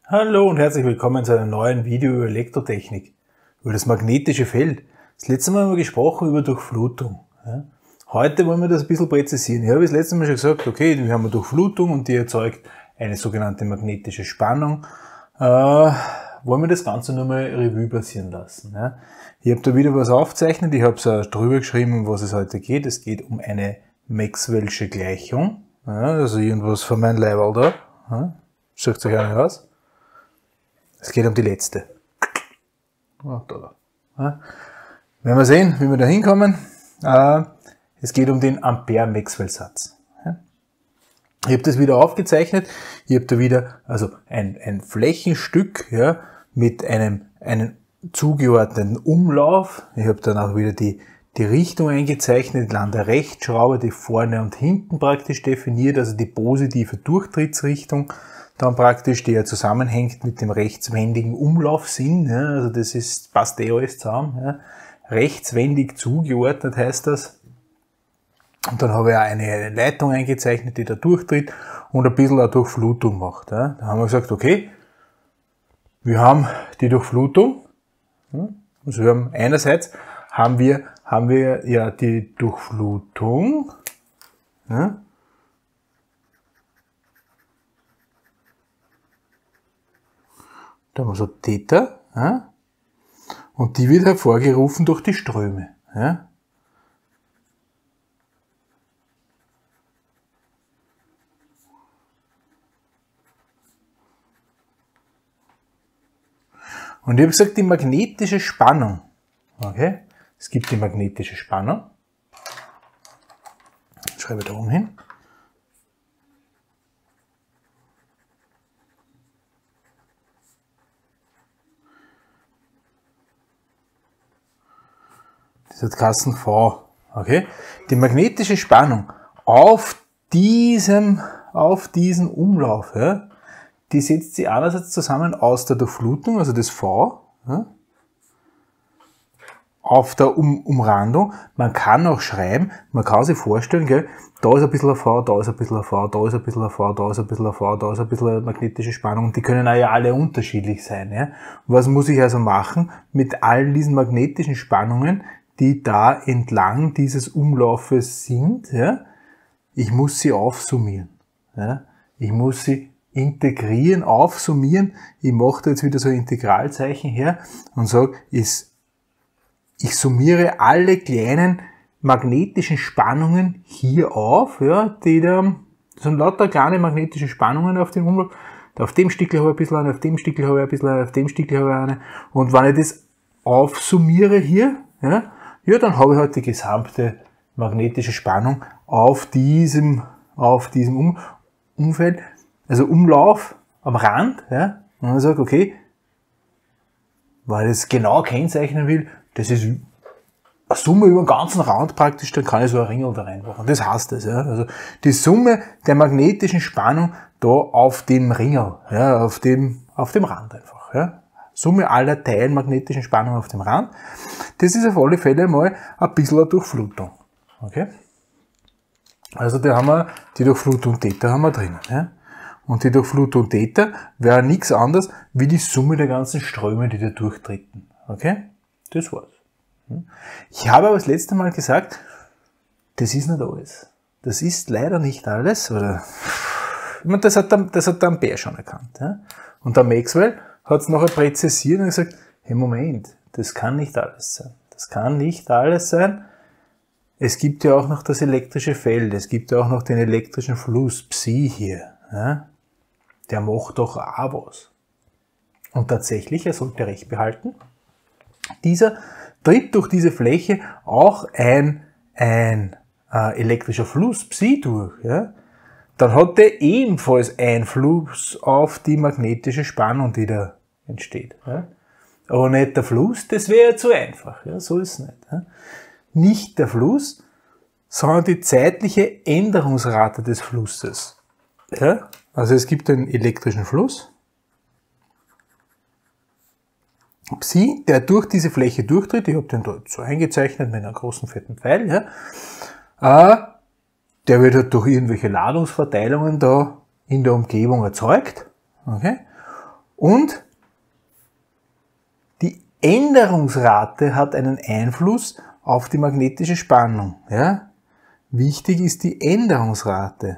Hallo und herzlich willkommen zu einem neuen Video über Elektrotechnik, über das magnetische Feld. Das letzte Mal haben wir gesprochen über Durchflutung. Heute wollen wir das ein bisschen präzisieren. Ich habe das letzte Mal schon gesagt, okay, wir haben eine Durchflutung und die erzeugt eine sogenannte magnetische Spannung. Wollen wir das Ganze nur mal Revue passieren lassen. Ich habe da wieder was aufgezeichnet, ich habe es auch drüber geschrieben, um was es heute geht. Es geht um eine Maxwell'sche Gleichung, also irgendwas von meinem Leiberl da. Sucht euch eine aus. Es geht um die letzte. Werden wir sehen, wie wir da hinkommen. Es geht um den Ampere-Maxwell-Satz. Ich habe das wieder aufgezeichnet. Ich habe da wieder also ein Flächenstück mit einem zugeordneten Umlauf. Ich habe dann auch wieder die Richtung eingezeichnet, entlang der Rechtschraube, die vorne und hinten praktisch definiert, also die positive Durchtrittsrichtung. Dann praktisch, die ja zusammenhängt mit dem rechtswendigen Umlaufsinn, also das passt alles zusammen, rechtswendig zugeordnet heißt das. Und dann habe ich auch eine Leitung eingezeichnet, die da durchtritt und ein bisschen eine Durchflutung macht. Da haben wir gesagt, okay, wir haben die Durchflutung, also wir haben einerseits haben wir ja die Durchflutung, da haben wir so Theta, und die wird hervorgerufen durch die Ströme. Und ich habe gesagt, die magnetische Spannung, okay, es gibt die magnetische Spannung, schreibe ich da oben hin. Das hat Kassen V, okay? Die magnetische Spannung auf diesem Umlauf, die setzt sich einerseits zusammen aus der Durchflutung, also das V, auf der Umrandung. Man kann auch schreiben, man kann sich vorstellen, gell, da ist ein bisschen ein V, da ist ein bisschen ein V, da ist ein bisschen ein V, da ist ein bisschen ein V, da ist ein bisschen eine magnetische Spannung und die können auch ja alle unterschiedlich sein. Was muss ich also machen mit all diesen magnetischen Spannungen, die da entlang dieses Umlaufes sind? Ich muss sie aufsummieren. Ich muss sie integrieren, aufsummieren. Ich mache da jetzt wieder so ein Integralzeichen her und sage, ich summiere alle kleinen magnetischen Spannungen hier auf, die da, das sind lauter kleine magnetische Spannungen auf dem Umlauf. Auf dem Stückchen habe ich ein bisschen eine, auf dem Stückchen habe ich ein bisschen eine, auf dem Stückchen habe ich eine. Und wenn ich das aufsummiere hier, dann habe ich halt die gesamte magnetische Spannung auf diesem Umfeld, also Umlauf am Rand, und man sagt, okay, wenn ich das genau kennzeichnen will, das ist eine Summe über den ganzen Rand praktisch, dann kann ich so ein Ringel da reinmachen. Das heißt das, also die Summe der magnetischen Spannung da auf dem Ringel, auf dem Rand einfach, Summe aller Teilen magnetischen Spannung auf dem Rand. Das ist auf alle Fälle mal ein bisschen eine Durchflutung. Okay? Also da haben wir die Durchflutung Theta haben wir drinnen. Und die Durchflutung Theta wäre nichts anderes wie die Summe der ganzen Ströme, die da durchtreten. Okay? Das war's. Ich habe aber das letzte Mal gesagt, das ist nicht alles. Das ist leider nicht alles. Oder das hat der Ampere schon erkannt. Und der Maxwell hat es nachher präzisiert und gesagt, hey Moment, das kann nicht alles sein. Das kann nicht alles sein. Es gibt ja auch noch das elektrische Feld, es gibt ja auch noch den elektrischen Fluss, Psi hier. Der macht doch auch was. Und tatsächlich, er sollte recht behalten, dieser tritt durch diese Fläche auch ein elektrischer Fluss, Psi, durch. Dann hat der ebenfalls Einfluss auf die magnetische Spannung, die da entsteht. Aber nicht der Fluss, das wäre ja zu einfach. So ist es nicht. Nicht der Fluss, sondern die zeitliche Änderungsrate des Flusses. Also es gibt einen elektrischen Fluss, Psi, der durch diese Fläche durchtritt. Ich habe den dort so eingezeichnet mit einem großen fetten Pfeil. Der wird halt durch irgendwelche Ladungsverteilungen da in der Umgebung erzeugt. Okay? Und die Änderungsrate hat einen Einfluss auf die magnetische Spannung. Ja? Wichtig ist die Änderungsrate.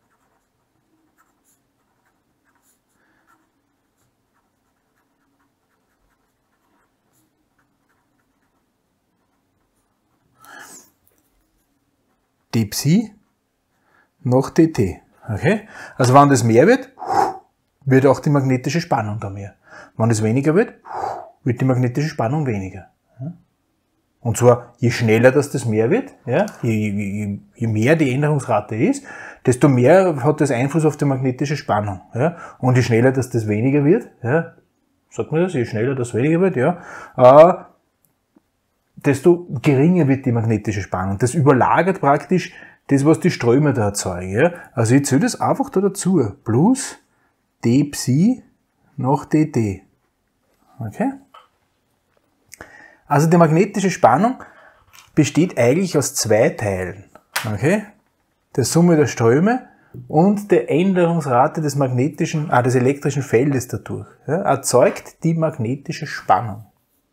dψ nach dt. Okay? Also wenn das mehr wird, wird auch die magnetische Spannung da mehr. Wenn es weniger wird die magnetische Spannung weniger. Und zwar, je schneller das mehr wird, ja, je mehr die Änderungsrate ist, desto mehr hat das Einfluss auf die magnetische Spannung. Ja. Und je schneller das weniger wird, ja, sagt man das, je schneller das weniger wird, ja, desto geringer wird die magnetische Spannung. Das überlagert praktisch das, was die Ströme da erzeugen. Ja. Also ich zähle das einfach da dazu. Plus dψ nach dt. Okay? Also die magnetische Spannung besteht eigentlich aus zwei Teilen. Okay? Der Summe der Ströme und der Änderungsrate des des elektrischen Feldes dadurch. Ja, erzeugt die magnetische Spannung.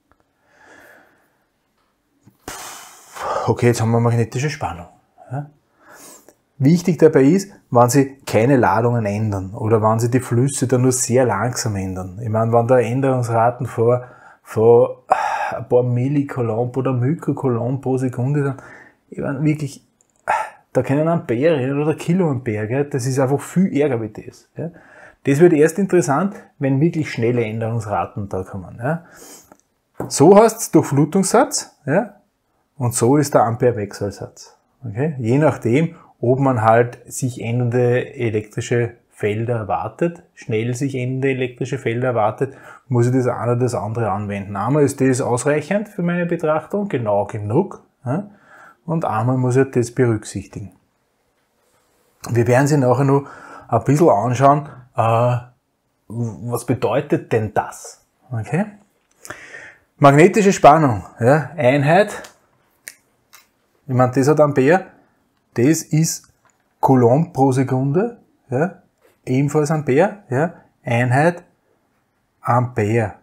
Okay, jetzt haben wir magnetische Spannung. Ja. Wichtig dabei ist, wenn Sie keine Ladungen ändern oder wenn Sie die Flüsse dann nur sehr langsam ändern. Ich meine, wenn da Änderungsraten von ein paar Millicoulomb oder Mikrocoulomb pro Sekunde sind, ich meine, wirklich, da können Ampere oder Kiloampere, gell? Das ist einfach viel ärger wie das. Ja? Das wird erst interessant, wenn wirklich schnelle Änderungsraten da kommen. Ja? So heißt es Durchflutungssatz, ja? Und so ist der Ampere-Wechselsatz. Okay? Je nachdem, ob man halt sich ändernde elektrische Felder erwartet, schnell sich ändernde elektrische Felder erwartet, muss ich das eine oder das andere anwenden. Einmal ist das ausreichend für meine Betrachtung, genau genug, ja? Und einmal muss ich das berücksichtigen. Wir werden Sie nachher noch ein bisschen anschauen, was bedeutet denn das? Okay? Magnetische Spannung, ja? Einheit, ich meine, das hat Ampere, das ist Coulomb pro Sekunde, ja? Ebenfalls Ampere, ja? Einheit Ampere.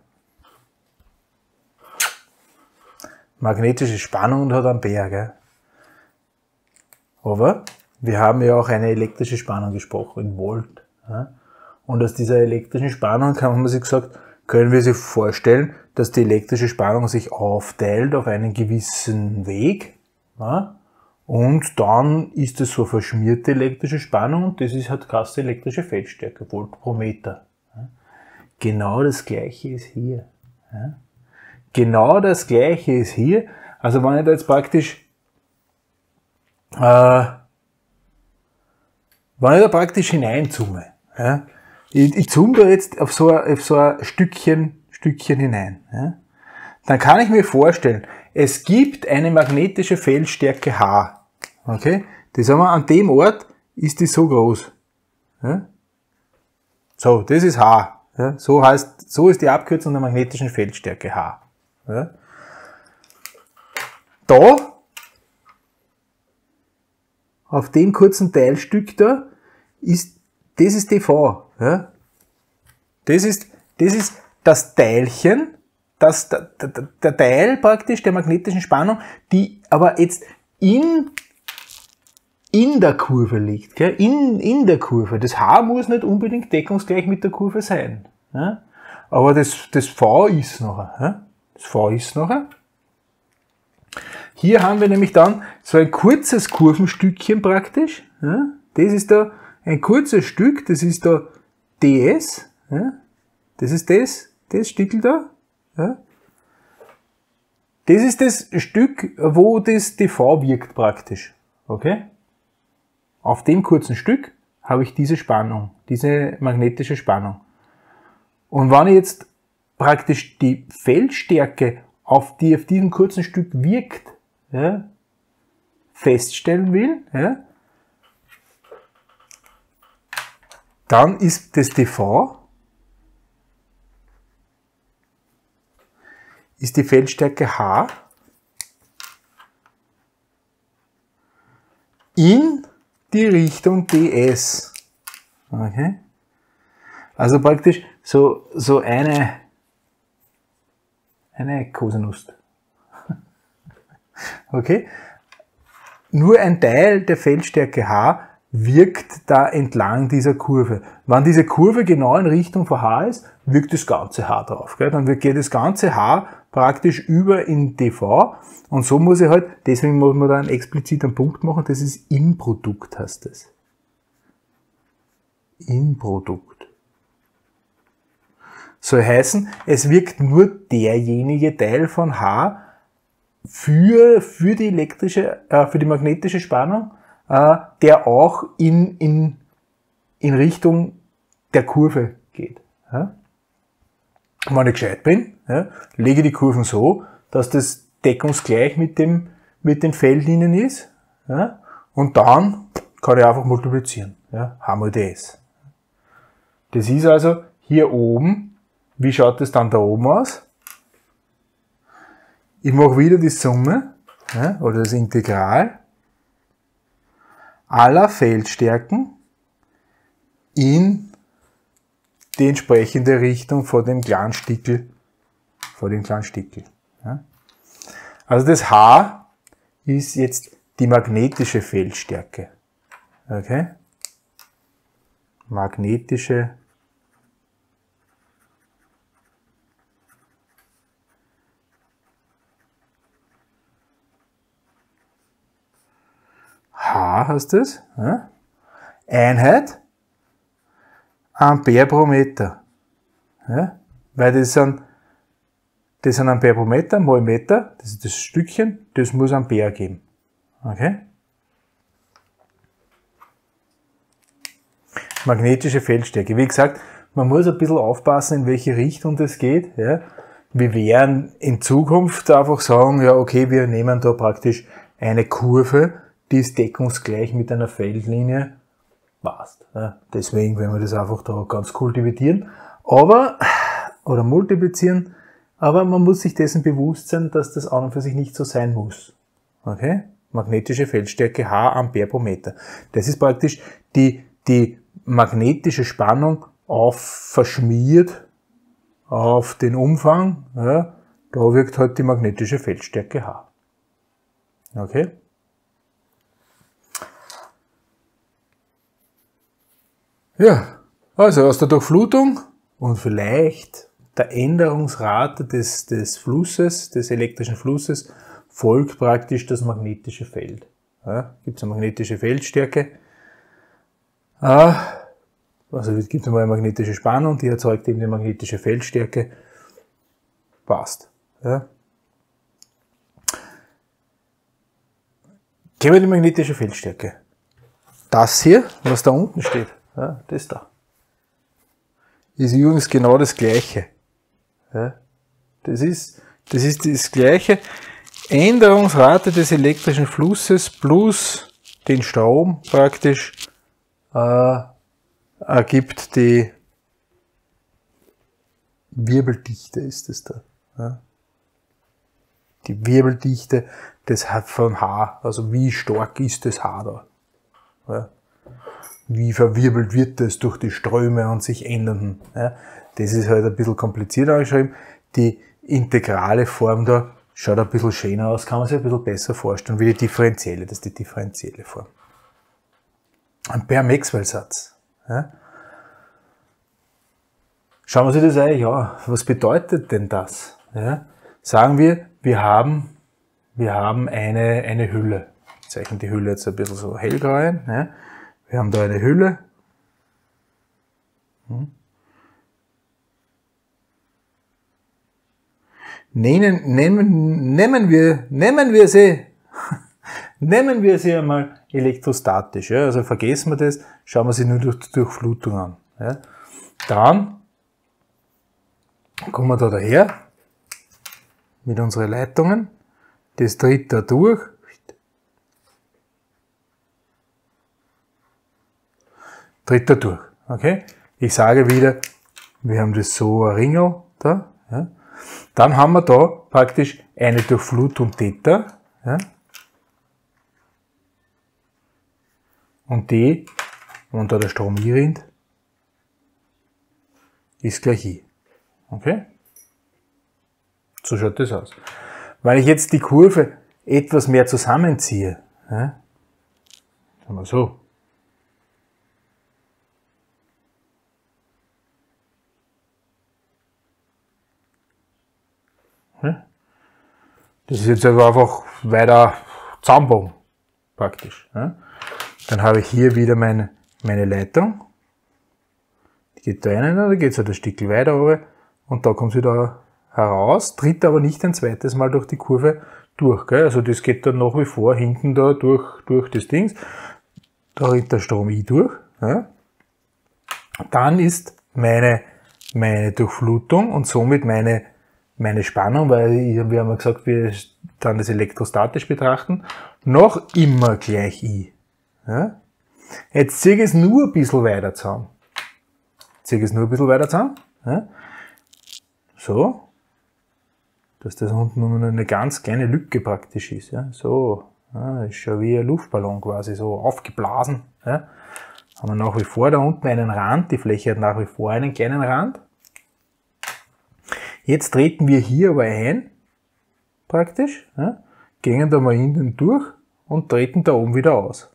Magnetische Spannung hat Ampere, gell? Aber wir haben ja auch eine elektrische Spannung gesprochen, in Volt. Ja? Und aus dieser elektrischen Spannung haben wir sich gesagt, können wir sich vorstellen, dass die elektrische Spannung sich aufteilt auf einen gewissen Weg. Ja? Und dann ist es so verschmierte elektrische Spannung und das ist halt krasse elektrische Feldstärke, Volt pro Meter. Ja? Genau das Gleiche ist hier. Ja? Genau das Gleiche ist hier. Also wenn ich da jetzt praktisch hineinzoome, ja, ich zoome da jetzt auf so ein Stückchen hinein, ja, dann kann ich mir vorstellen, es gibt eine magnetische Feldstärke H. Okay? Das haben wir an dem Ort, ist die so groß. Ja? So, das ist H. Ja? So ist die Abkürzung der magnetischen Feldstärke H. Ja? Da, auf dem kurzen Teilstück da, das ist dV. Ja? Das ist das Teilchen, der Teil praktisch der magnetischen Spannung, die aber jetzt in der Kurve liegt. Gell? In der Kurve. Das H muss nicht unbedingt deckungsgleich mit der Kurve sein. Ja? Aber das V ist nachher. Ja? Das V ist nachher. Hier haben wir nämlich dann so ein kurzes Kurvenstückchen praktisch. Ja? Das ist da ein kurzes Stück, das ist da ds. Ja? Das ist das Stückel da. Ja? Das ist das Stück, wo das dV wirkt praktisch. Okay? Auf dem kurzen Stück habe ich diese Spannung, diese magnetische Spannung. Und wenn ich jetzt praktisch die Feldstärke, die auf diesem kurzen Stück wirkt, ja, feststellen will, ja, dann ist das dV, ist die Feldstärke H in die Richtung ds. Okay? Also praktisch so eine Kosinus. Okay? Nur ein Teil der Feldstärke H wirkt da entlang dieser Kurve. Wenn diese Kurve genau in Richtung von H ist, wirkt das ganze H drauf. Gell? Dann geht das ganze H praktisch über in dV und so muss ich halt, deswegen muss man da einen expliziten Punkt machen, das ist im Produkt, heißt das. Im Produkt. Soll heißen, es wirkt nur derjenige Teil von H für die magnetische Spannung, der auch in Richtung der Kurve geht. Ja? Wenn ich gescheit bin, ja, lege die Kurven so, dass das deckungsgleich mit den Feldlinien ist, ja, und dann kann ich einfach multiplizieren. Ja, H mal ds. Das ist also hier oben. Wie schaut das dann da oben aus? Ich mache wieder die Summe, ja, oder das Integral aller Feldstärken in die entsprechende Richtung von dem kleinen Stickel. Ja. Also das H ist jetzt die magnetische Feldstärke. Okay? Magnetische H heißt es. Ja? Einheit Ampere pro Meter. Ja? Weil das sind Ampere pro Meter mal Meter, das ist das Stückchen, das muss Ampere geben. Okay? Magnetische Feldstärke. Wie gesagt, man muss ein bisschen aufpassen, in welche Richtung das geht. Ja? Wir werden in Zukunft einfach sagen, ja okay, wir nehmen da praktisch eine Kurve, die ist deckungsgleich mit einer Feldlinie. Passt. Ja? Deswegen werden wir das einfach da ganz cool dividieren. Oder multiplizieren. Aber man muss sich dessen bewusst sein, dass das an und für sich nicht so sein muss. Okay? Magnetische Feldstärke H Ampere pro Meter. Das ist praktisch die magnetische Spannung verschmiert auf den Umfang. Ja, da wirkt halt die magnetische Feldstärke H. Okay? Ja, also aus der Durchflutung und vielleicht der Änderungsrate des Flusses, des elektrischen Flusses, folgt praktisch das magnetische Feld. Ja, gibt es eine magnetische Feldstärke. Also es gibt einmal eine magnetische Spannung, die erzeugt eben die magnetische Feldstärke. Passt. Ja. Kennen wir die magnetische Feldstärke? Das hier, was da unten steht, ja, das da, ist übrigens genau das Gleiche. Ja. Das ist das Gleiche. Änderungsrate des elektrischen Flusses plus den Strom praktisch ergibt die Wirbeldichte, ist es da. Ja. Die Wirbeldichte von H, also wie stark ist das H da. Ja. Wie verwirbelt wird das durch die Ströme und sich ändernden. Ja. Das ist halt ein bisschen kompliziert angeschrieben. Die integrale Form da schaut ein bisschen schöner aus, kann man sich ein bisschen besser vorstellen, wie die differenzielle, das ist die differenzielle Form. Ampere-Maxwell-Satz. Ja. Schauen wir uns das eigentlich an. Was bedeutet denn das? Ja. Sagen wir haben eine Hülle. Ich zeichne die Hülle jetzt ein bisschen so hellgrau ein. Ja. Wir haben da eine Hülle. Nehmen wir sie einmal elektrostatisch. Ja. Also vergessen wir das, schauen wir sie nur durch die Durchflutung an. Ja. Dann kommen wir da daher mit unseren Leitungen. Das tritt da durch. Okay? Ich sage wieder, wir haben das so ein Ringel da. Ja. Dann haben wir da praktisch eine Durchflutung Theta. Ja. Und die, und da der Strom hier rinnt, ist gleich I. Okay? So schaut das aus. Weil ich jetzt die Kurve etwas mehr zusammenziehe, ja, sagen wir so. Ja. Das ist jetzt also einfach weiter zusammenbauen, praktisch. Ja. Dann habe ich hier wieder meine Leitung. Die geht da rein, da geht es halt ein Stück weiter runter und da kommt sie wieder heraus, tritt aber nicht ein zweites Mal durch die Kurve durch. Gell? Also das geht dann nach wie vor hinten da durch das Ding. Da rennt der Strom I durch. Ja? Dann ist meine Durchflutung und somit meine Spannung, weil wir haben ja gesagt, wir dann das elektrostatisch betrachten, noch immer gleich I. Ja? Jetzt ziehe ich es nur ein bisschen weiter zusammen. Ja? So. Dass das unten nur eine ganz kleine Lücke praktisch ist. Ja? So. Ja, ist schon wie ein Luftballon quasi, so aufgeblasen. Ja? Haben wir nach wie vor da unten einen Rand. Die Fläche hat nach wie vor einen kleinen Rand. Jetzt treten wir hier aber ein, praktisch. Ja? Gehen da mal innen durch und treten da oben wieder aus.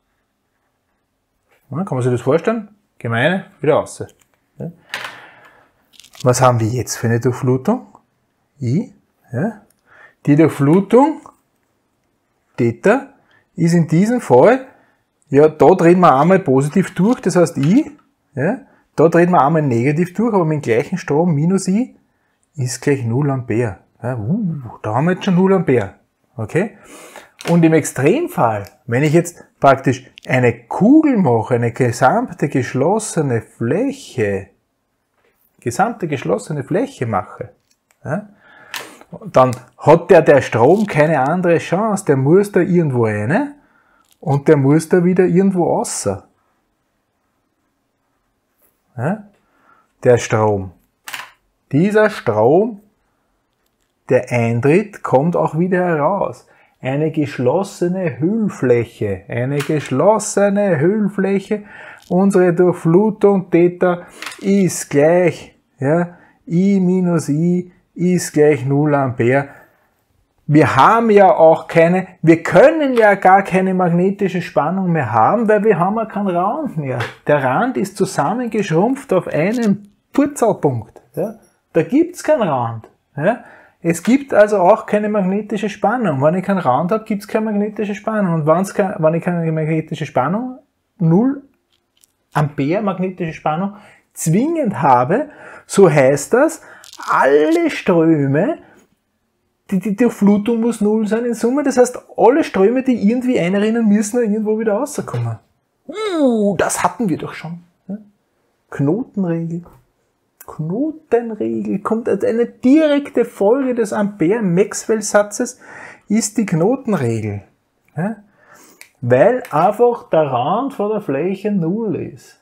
Ja, kann man sich das vorstellen? Gemeine, wieder raus. Ja. Was haben wir jetzt für eine Durchflutung? I. Ja. Die Durchflutung, Theta, ist in diesem Fall, ja, da drehen wir einmal positiv durch, das heißt I. Ja. Da drehen wir einmal negativ durch, aber mit dem gleichen Strom, minus I, ist gleich 0 Ampere. Ja, da haben wir jetzt schon 0 Ampere. Okay? Und im Extremfall, wenn ich jetzt praktisch eine Kugel mache, eine gesamte geschlossene Fläche mache, ja, dann hat der Strom keine andere Chance. Der muss da irgendwo rein und der muss da wieder irgendwo raus. Ja? Der Strom. Dieser Strom, der eintritt, kommt auch wieder heraus. Eine geschlossene Hüllfläche. Unsere Durchflutung Theta ist gleich, ja, I minus I ist gleich 0 Ampere. Wir haben ja auch wir können ja gar keine magnetische Spannung mehr haben, weil wir haben ja keinen Rand mehr. Der Rand ist zusammengeschrumpft auf einen Purzelpunkt. Ja. Da gibt's keinen Rand. Ja. Es gibt also auch keine magnetische Spannung. Wenn ich keinen Rand habe, gibt's keine magnetische Spannung. Und wenn ich keine magnetische Spannung, 0 Ampere magnetische Spannung, zwingend habe, so heißt das, alle Ströme, die Durchflutung muss 0 sein in Summe. Das heißt, alle Ströme, die irgendwie einrinnen, müssen irgendwo wieder rauskommen. Das hatten wir doch schon. Ja? Knotenregel kommt als eine direkte Folge des Ampere-Maxwell-Satzes, ist die Knotenregel. Ja? Weil einfach der Rand von der Fläche 0 ist.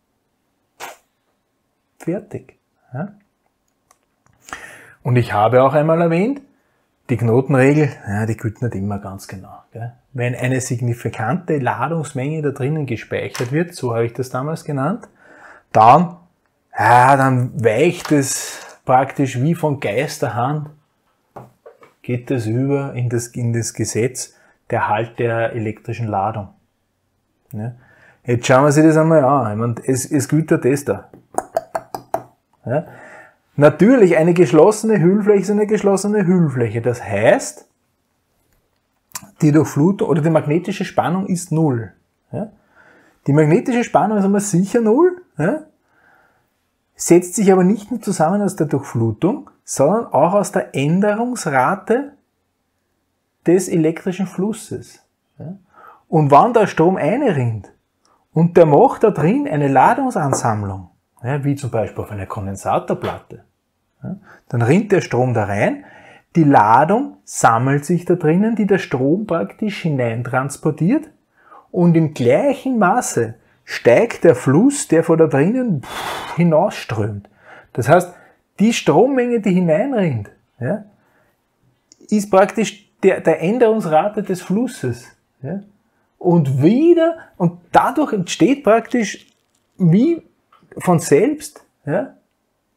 Fertig. Ja? Und ich habe auch einmal erwähnt, die Knotenregel, ja, die gilt nicht immer ganz genau. Gell? Wenn eine signifikante Ladungsmenge da drinnen gespeichert wird, so habe ich das damals genannt, dann weicht es praktisch wie von Geisterhand, geht das über in das Gesetz der Halt der elektrischen Ladung. Ja? Jetzt schauen wir uns das einmal an. Ich meine, es gilt der Tester. Ja? Natürlich, eine geschlossene Hüllfläche ist eine geschlossene Hüllfläche. Das heißt, die Durchflutung oder die magnetische Spannung ist 0. Ja? Die magnetische Spannung ist einmal sicher 0, ja? Setzt sich aber nicht nur zusammen aus der Durchflutung, sondern auch aus der Änderungsrate des elektrischen Flusses. Ja? Und wenn der Strom einrinnt und der macht da drin eine Ladungsansammlung, ja, wie zum Beispiel auf einer Kondensatorplatte, ja, dann rinnt der Strom da rein, die Ladung sammelt sich da drinnen, die der Strom praktisch hineintransportiert und im gleichen Maße steigt der Fluss, der von da drinnen hinausströmt. Das heißt, die Strommenge, die hineinrinnt, ja, ist praktisch der Änderungsrate des Flusses. Ja. Und dadurch entsteht praktisch wie von selbst, ja,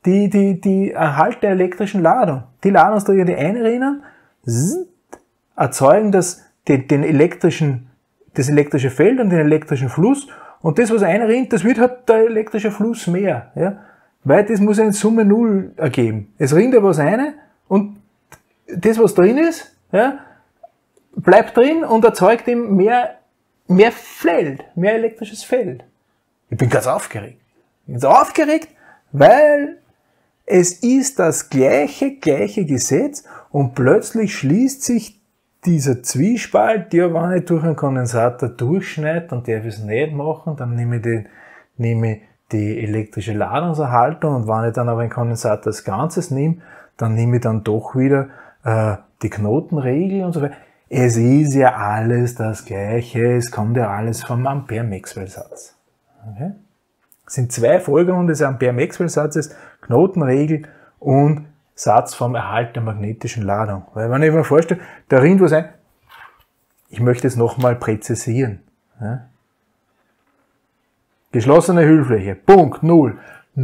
die Erhalt der elektrischen Ladung. Die Ladungsträger, die einrennen, erzeugen das elektrische Feld und den elektrischen Fluss. Und das, was einrinnt, das wird halt der elektrische Fluss mehr. Ja? Weil das muss ja in Summe 0 ergeben. Es rinnt ja was ein und das, was drin ist, ja, bleibt drin und erzeugt ihm mehr Feld, mehr elektrisches Feld. Ich bin ganz aufgeregt. Ich bin so aufgeregt, weil es ist das gleiche Gesetz und plötzlich schließt sich dieser Zwiespalt, ja, wenn ich durch einen Kondensator durchschneide und darf ich es nicht machen, dann nehme ich die elektrische Ladungserhaltung und wenn ich dann aber einen Kondensator als Ganzes nehme, dann nehme ich dann doch wieder die Knotenregel und so weiter. Es ist ja alles das Gleiche, es kommt ja alles vom Ampere-Maxwell-Satz. Okay? Es sind zwei Folgerungen des Ampere-Maxwell-Satzes, Knotenregel und Satz vom Erhalt der magnetischen Ladung. Weil wenn ich mir vorstelle, da rinnt was ein, ich möchte es nochmal präzisieren. Ja? Geschlossene Hüllfläche, Punkt, 0.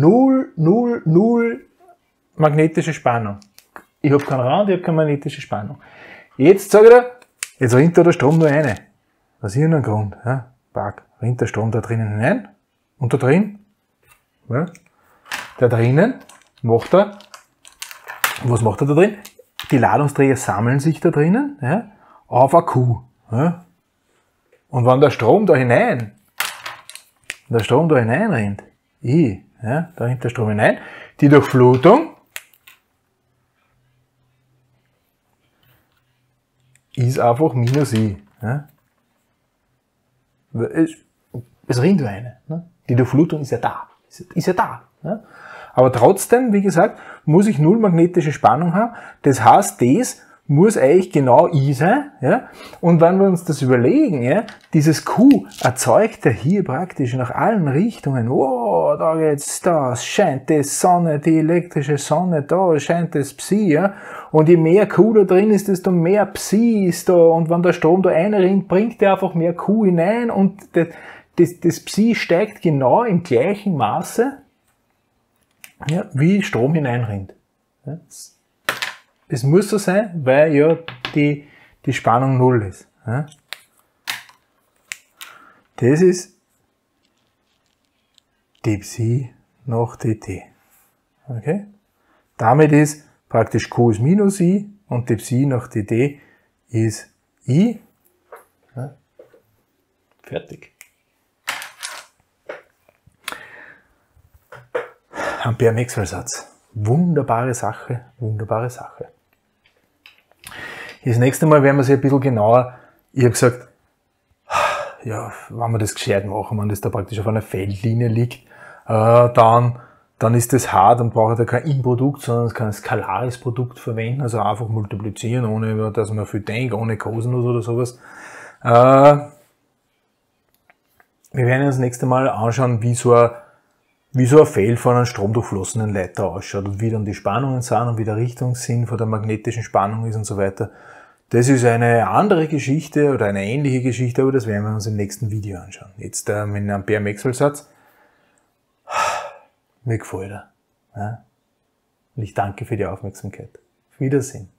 0 magnetische Spannung. Ich habe keinen Rand, ich habe keine magnetische Spannung. Jetzt sage ich dir, jetzt rinnt da der Strom nur eine. Aus irgendeinem Grund. Ja? Rinnt der Strom da drinnen hinein und da drin, ja? Da drinnen macht er, was macht er da drin? Die Ladungsträger sammeln sich da drinnen, ja, auf eine Q. Ja? Und wenn der Strom da hineinrennt, ja, da rennt der Strom hinein, die Durchflutung ist einfach minus I. Ja? Es rinnt eine. Ne? Die Durchflutung ist ja da. Ja? Aber trotzdem, wie gesagt, muss ich 0 magnetische Spannung haben. Das heißt, das muss eigentlich genau I sein. Ja? Und wenn wir uns das überlegen, ja, dieses Q erzeugt ja hier praktisch nach allen Richtungen. Oh, da geht's, da scheint die Sonne, die elektrische Sonne, da scheint das Psi. Ja? Und je mehr Q da drin ist, desto mehr Psi ist da. Und wenn der Strom da einrinnt, bringt der einfach mehr Q hinein und das Psi steigt genau im gleichen Maße, ja, wie Strom hineinrinnt. Ja, es muss so sein, weil ja die Spannung 0 ist. Ja. Das ist d Psi nach dt. Okay? Damit ist praktisch Q ist minus I und d Psi nach dt ist I. Ja. Fertig. Ampere-Maxwell-Satz. Wunderbare Sache, wunderbare Sache. Das nächste Mal werden wir es ein bisschen genauer, ich habe gesagt, ja, wenn wir das gescheit machen, wenn das da praktisch auf einer Feldlinie liegt, dann ist das hart, dann brauche ich da kein In-Produkt, sondern kann ein skalares Produkt verwenden, also einfach multiplizieren, ohne dass man viel denkt, ohne Kosinus oder sowas. Wir werden uns das nächste Mal anschauen, wie so ein Feld von einem stromdurchflossenen Leiter ausschaut und wie dann die Spannungen sind und wie der Richtungssinn von der magnetischen Spannung ist und so weiter. Das ist eine andere Geschichte oder eine ähnliche Geschichte, aber das werden wir uns im nächsten Video anschauen. Jetzt mit einem Ampere-Maxwell-Satz. Mir gefällt er. Ja? Und ich danke für die Aufmerksamkeit. Auf Wiedersehen.